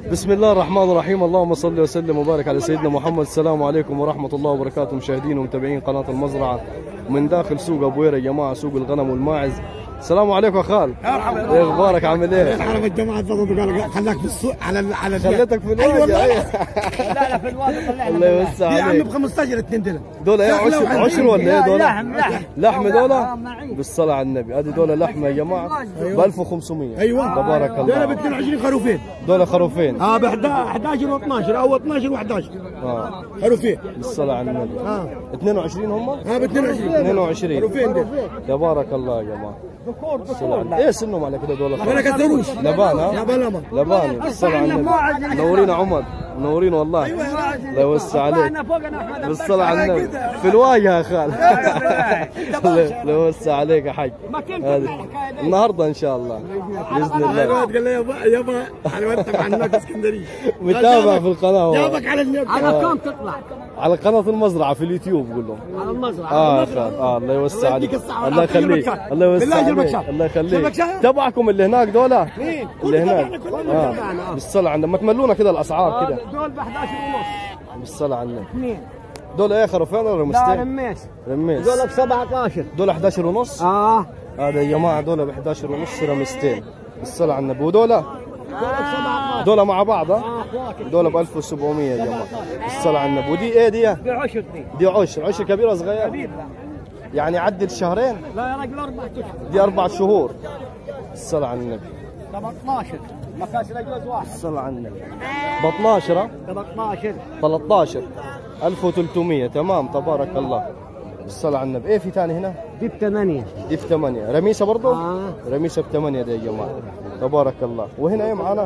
بسم الله الرحمن الرحيم. اللهم صل وسلم وبارك على سيدنا محمد. السلام عليكم ورحمة الله وبركاته مشاهدين ومتابعين قناة المزرعة من داخل سوق ابو قير يا جماعة، سوق الغنم والماعز. السلام عليكم يا خال. مرحبا. ايه اخبارك؟ عامل ايه؟ الحرم الجماعة قال خلاك في السوق على خليتك في الواجهة. أيوة. لا في الواجهة طلعنا. الله يوسع عليك. يا عم ب 15 2 درهم. دول ايه عشر ولا ايه دول؟ لحم دول؟ معين. بالصلاة على النبي. ادي دول لحمة يا جماعة ب 1500. ايوه تبارك الله. دول ب 22 خروفين. دول خروفين. ب 11 و12 او 12 و11. خروفين. بالصلاة على النبي. 22 هم؟ ب 22. 22 خروفين دول. تبارك الله يا جماعة. ايه سنهم على كده دول؟ ما كسروش. لبان ها؟ لبان. لبان. بالصلاة على النبي. منورين عمر، منورين والله. الله يوسع عليك. بالصلاة على النبي. في الواجهة يا خال. الله يوسع عليك يا حاج. النهارده ان شاء الله باذن الله. قال لي يابا انا وانت مع الناس اسكندريه. متابع في القناة. جابك على النت. على كم تطلع؟ على قناة المزرعة في اليوتيوب قول لهم. على المزرعة. يا خال. الله يوسع عليك. الصحة الله يخليك. الله يوسع عليك. الله يخليك. تبعكم اللي هناك دول؟ مين؟ اللي هناك. بالصلاة على النبي. ما تملونا كده الاسعار كده. دول ب 11 ونص. بالصلاة على النبي. اثنين. دول ايه خروفين ولا لا رمستين؟ رميس. رميس. دول ب 17. دول 11 ونص؟ هذا يا جماعة دول ب 11 ونص رمستين. بالصلاة على النبي. ودول؟ دول ب 17. دول مع بعض ها؟ دول ب 1700 يا جماعة. بالصلاة على النبي. ودي ايه دي؟ دي 10 دي. دي عشر كبيرة صغيرة؟ كبير. يعني عدل شهرين؟ لا يا رجل 4 اشهر. دي 4 شهور. الصلاة على النبي. طب 12 مكاسر اجوز واحد. الصلاة على النبي. ب 12 ها؟ طب 12 13 1300. تمام تبارك الله. الصلاة على النبي. ايه في ثاني هنا؟ دي ب 8. دي ب 8 رميسة برضه؟ رميسة ب 8 دي يا جماعة. تبارك الله. وهنا ايه معانا؟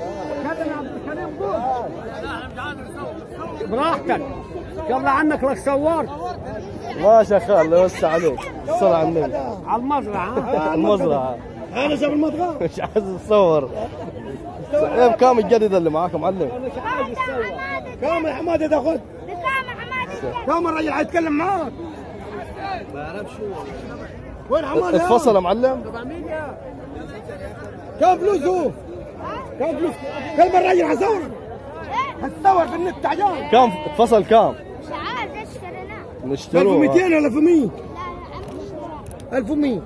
براحتك. يلا عنك لك صور. ماشي يا خال. الله يوسع عليك. الصلاة على النبي. على المزرعة. المزرعة. انا شايف المطبخ. مش عايز اتصور. ايه بكام الجديد اللي معاك يا معلم؟ كم يا حماده تاخذ؟ كم الراجل حيتكلم معاك؟ ما اعرفش وين حماده؟ اتفصل يا معلم. كم فلوسه؟ كم فلوس؟ كم الراجل حيصورك؟ حتصور في النت تعجان. كم اتفصل كم؟ مش عارف اشتريناه. نشتروه 1200 ولا 1100؟ لا 1100.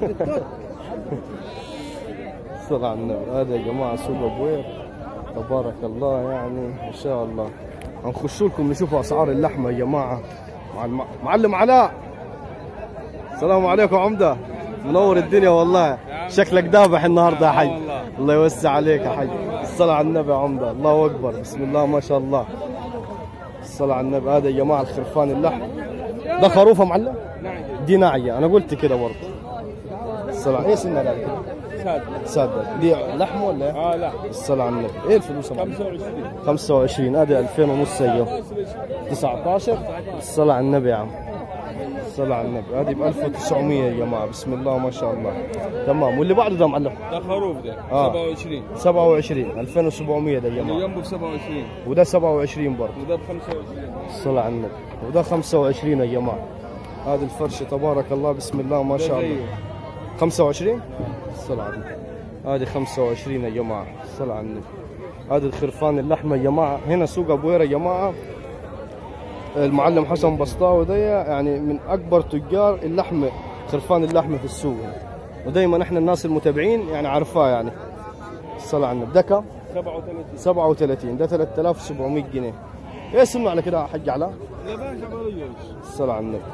الصلاة على النبي. هذا يا جماعة سوق ابو قير. تبارك الله يعني ما شاء الله. هنخش لكم نشوفوا اسعار اللحمة يا جماعة مع معلم علاء. السلام عليكم عمدة. منور الدنيا والله. شكلك دابح النهارده يا حي. الله يوسع عليك يا حي. الصلاة على النبي يا عمدة. الله اكبر. بسم الله ما شاء الله. الصلاة على النبي. هذا يا جماعة الخرفان اللحم. ده خروف يا معلم؟ دي ناعية. انا قلت كده برضه. الصلاة. ايه سنة ده كده؟ سادة. دي لحم ولا ايه؟ لا. الصلاة على النبي. ايه الفلوس يا معلم؟ 25. هذه 2000 ونص ايوه. 19. الصلاة على النبي يا عم. الصلاة على النبي. هذه ب 1900 يا جماعة. بسم الله ما شاء الله. تمام. واللي بعده ده معلم؟ ده خروف ده 27. 27 2700 ده يا اللي جماعة. جنبه ب 27 وده 27 برضه. وده ب 25. الصلاة على النبي. وده 25 يا جماعة. هذه الفرشة تبارك الله. بسم الله ما شاء الله. 25؟ الصلاة على النبي. هذه 25 يا جماعة. الصلاة على النبي. هذه الخرفان اللحمة يا جماعة. هنا سوق ابو قير يا جماعة. المعلم حسن بسطاوي ده يعني من اكبر تجار اللحمة، خرفان اللحمة في السوق. ودايما احنا الناس المتابعين يعني عارفاه يعني. الصلاة على النبي. ده كم؟ 37. 37. ده 3700 جنيه. ايه سنه على كده يا حاج علاء؟ يا باشا جوز. الصلاة على النبي.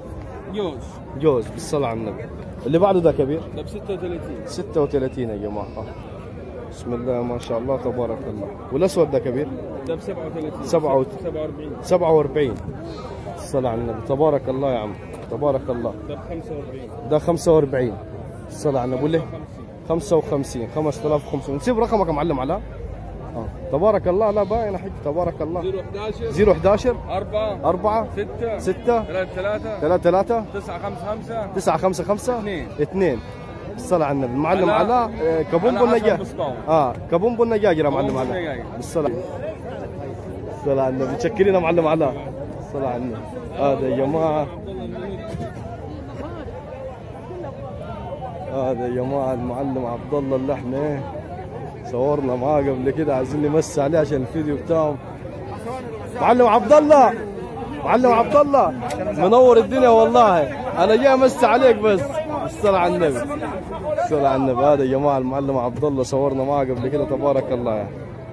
جوز بالصلاة على النبي. اللي بعده ده كبير؟ ده ب 36. 36 يا جماعة. بسم الله ما شاء الله تبارك الله. والاسود ده كبير؟ ده ب 37. 47. 47. الصلاة على النبي. تبارك الله يا عم. تبارك الله. ده ب 45. ده 45. الصلاة على النبي. وليه؟ 55. 5500. نسيب رقمك يا معلم علاء. تبارك الله. لا باين يا حج. تبارك الله. 011 011 4 4 6 6 3 3 955 955 2. 2. الصلاة على النبي. المعلم علاء كبومبو النجاج. كبومبو النجاج يا معلم علاء. بالصلاة. الصلاة على النبي. متشكرين يا معلم علاء. الصلاة على النبي. هذا يا جماعة. هذا يا جماعة المعلم عبد الله اللحمة. صورنا معاه قبل كده، عايزين نمسي عليه عشان الفيديو بتاعهم. معلم عبد الله، معلم عبد الله منور الدنيا والله. انا جاي امسي عليك بس بالصلاة على النبي، بالصلاة على النبي. هذا يا جماعه المعلم عبد الله صورنا معاه قبل كده، تبارك الله يعني.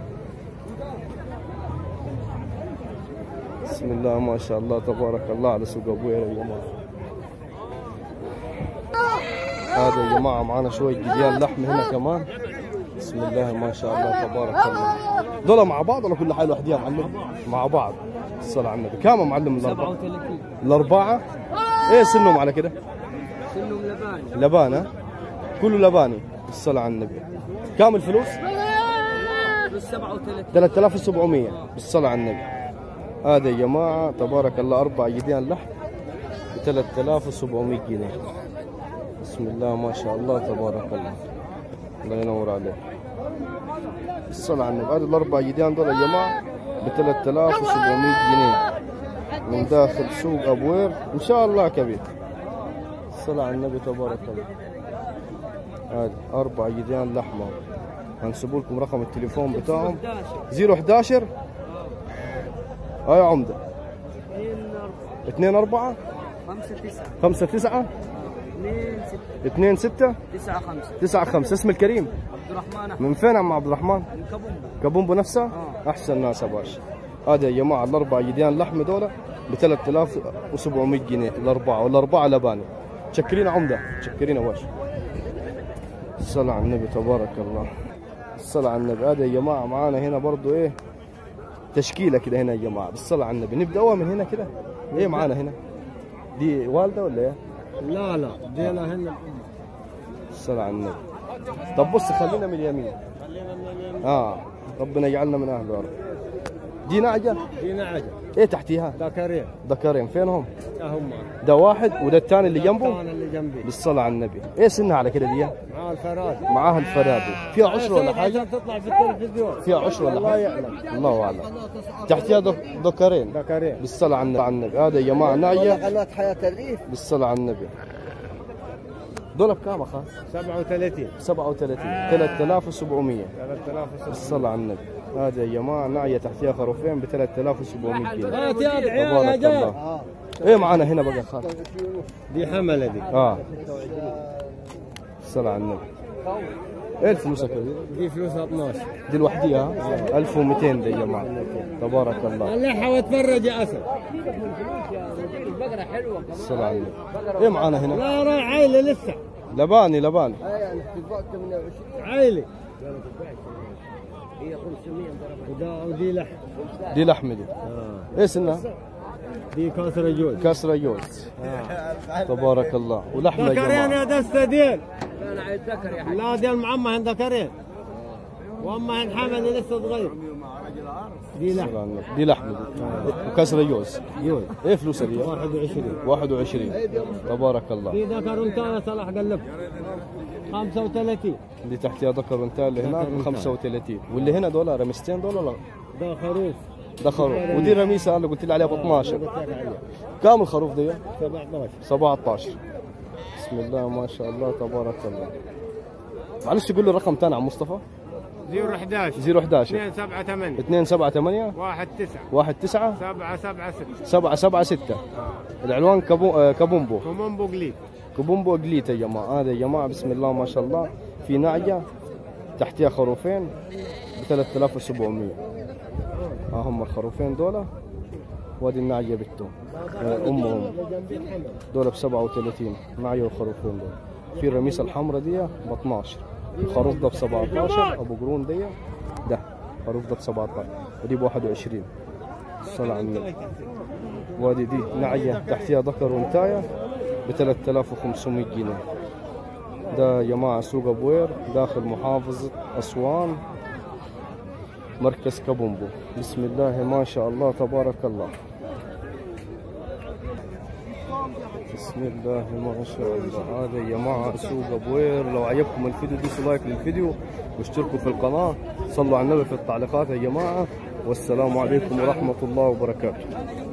بسم الله ما شاء الله تبارك الله على سوق ابوير يا جماعه. هذا يا جماعه معانا شويه جديان لحم هنا كمان. بسم الله ما شاء الله تبارك الله. دول مع بعض ولا كل حاجه لوحديها معلم؟ مع بعض. الصلاة على النبي. كام معلم الأربعة؟ 37. الأربعة؟ إيه سنهم على كده؟ سنهم لباني. لبان ها؟ كله لباني. الصلاة على النبي. كام الفلوس؟ 37. 3700 بالصلاة على النبي. هذا يا جماعة تبارك الله 4 جديان لحم ب 3700 جنيه. بسم الله ما شاء الله تبارك الله. الله ينور عليك. الصلاة على النبي. هذا الأربع جديان دول يا جماعة ب 3700 جنيه من داخل سوق ابوير ان شاء الله كبير. الصلاة على النبي تبارك الله. هذه 4 جديان لحمه. هنسيب لكم رقم التليفون بتاعهم 011 يا عمده 24 59 26 95. اسم الكريم عبد الرحمن. من فين عم عبد الرحمن؟ من كابومبو. كابومبو نفسها؟ احسن ناس يا باشا. هذا يا جماعه الاربع جديان لحم دول ب 3700 جنيه الاربعه، والاربعه لباني. تشكرين عمده، تشكرين يا باشا. الصلاة على النبي تبارك الله. الصلاة على النبي. هذا يا جماعه معانا هنا برضو ايه تشكيله كده هنا يا جماعه بالصلاة على النبي. نبداوا من هنا كده. ايه معانا هنا؟ دي والده ولا ايه؟ لا دي انا هنا. الصلاة على النبي. طب بص خلينا من اليمين. ربنا يجعلنا من اهله يا رب. دي نعجه؟ دي نعجه. ايه تحتيها؟ ذكرين. ذكرين. فينهم؟ هم. ده واحد وده الثاني اللي جنبه؟ انا اللي جنبي. بالصلاة على النبي. ايه سنها على كده دي؟ مع الفرادي. معاها الفرادي. فيها عشر ولا حاجه؟ تطلع في التلفزيون. فيها عشر ولا الله حاجه؟ يعلم. الله اعلم. تحتيها ذكرين. ذكرين. بالصلاة على النبي. هذا يا جماعه نعجه. قناة حياة الريف. بالصلاة على النبي. دول بكام اخا؟ 37. 37 3700 3700. بالصلاة على النبي. هذا يا جماعه نعيه تحتيها خروفين ب 3700 جنيه. هات يا عيال يا تبارك جار. الله. ايه معانا هنا بقى خالد؟ دي حمله دي. الصلاة على النبي. ايه الفلوس يا كبير؟ دي فلوسها 12. دي لوحديها 1200 دي يا جماعه. تبارك الله. اللحى واتفرج يا اسد. الصلاة على النبي. ايه معانا هنا؟ لا رايح عيله لسه. لباني لباني. عيله. ودي لحم. دي لحمه دي. ايه سنها؟ دي كاسره جوز. كسرة جوز. تبارك الله. ولحمه يا ذكرين جماعه. يا دسته ديل. لا ديل معمى هن ذكرين. واما هن حمل لسه صغير. دي لحم. الصلاة على النبي. دي لحمه دي. وكسرة جوز. جوز. ايه فلوسها دي؟ 21. 21. تبارك الله. في ذكر انت صلاح قلب 35. اللي تحتها ذكر وانتهى اللي هناك 35. واللي هنا دول رميستين دول ولا؟ ده خروف. ده خروف. ودي رميسه اللي قلت لي عليها ب 12. كام الخروف دي؟ 17. 17. بسم الله ما شاء الله تبارك الله. معلش تقول لي الرقم ثاني عم مصطفى؟ 011 011 278 278 19 19 776. 776. العنوان كابومبو. كومومبو قليل. كابومبو قليت يا جماعه. هذا يا جماعه بسم الله ما شاء الله في نعجه تحتها خروفين ب 3700. هم الخروفين دول. وادي النعجه بنتهم امهم دول ب 37 نعجه وخروفين دول. في الرميسه الحمراء دي ب 12. الخروف ده ب 17 ابو قرون دي. ده خروف ده ب 17 ودي ب 21. الصلاة على النبي. وادي دي نعجه تحتها ذكر وانتايه ب 3500 جنيه. ده يا جماعه سوق ابوير داخل محافظه اسوان مركز كابومبو. بسم الله ما شاء الله تبارك الله. بسم الله ما شاء الله. هذا يا جماعه سوق ابوير. لو عجبكم الفيديو دوسوا لايك للفيديو واشتركوا في القناه. صلوا على النبي في التعليقات يا جماعه. والسلام عليكم ورحمه الله وبركاته.